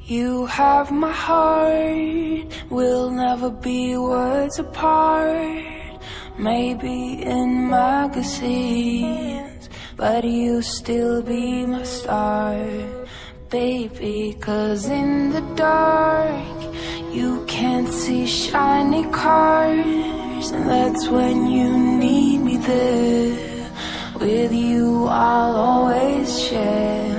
You have my heart, we'll never be words apart. Maybe in magazines, but you still be my star, baby. 'Cause in the dark, you can't see shiny cars, and that's when you need me there. With you I'll always share,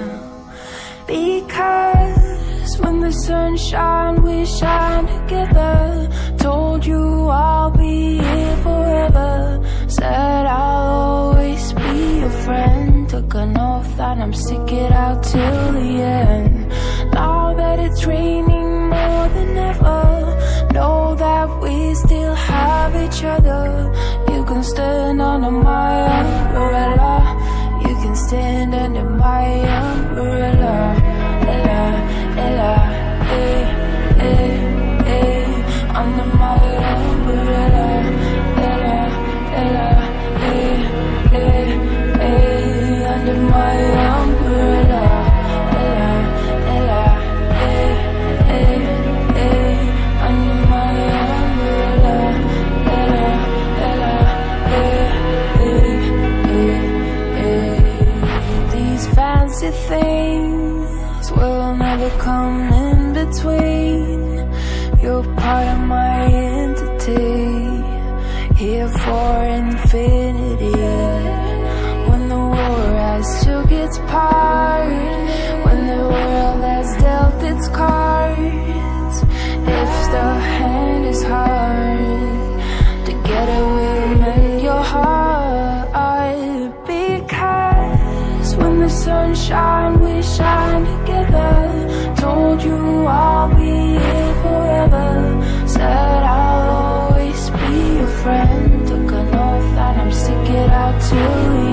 because when the sun shines, we shine together. Told you I'll be here forever. Said I'll always be your friend. Took an oath that I'm stick it out till the end. Now that it's raining more than ever, know that we still have each other. You can stand under my umbrella. You can stand under my umbrella. Ella, Ella, eh, eh, eh, under my umbrella. Ella, Ella, eh, eh, eh, under my umbrella. Ella, Ella, eh, eh, eh, under my umbrella. Ella, Ella, eh, eh, eh, eh. These fancy things will never come in between. You're part of my entity, here for infinity. When the war has took its part, when the world has dealt its cards, if the hand is hard, together we'll mend your heart. Because when the sun shines, we shine together. Told you I'll be here forever. Said I'll always be your friend. Took an oath that I'm stick it out till the